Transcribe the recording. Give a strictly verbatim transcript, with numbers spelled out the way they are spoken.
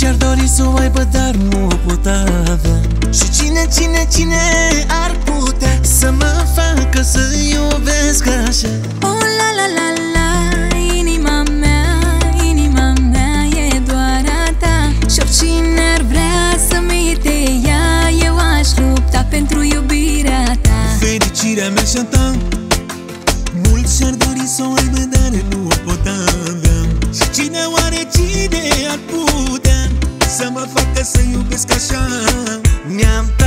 și-ar dori să o aibă, dar nu o pot avea. Și cine, cine, cine ar putea să mă facă să iubesc așa? Oh la la la la, inima mea, inima mea e doar a ta. Și oricine ar vrea să-mi te ia, eu aș lupta pentru iubirea ta. Fericirea mea și-a ta, mulți și-ar dori să o aibă, dar nu o pot avea. Și cine, oare cine ar putea să mă facă să iubesc așa? Mi-am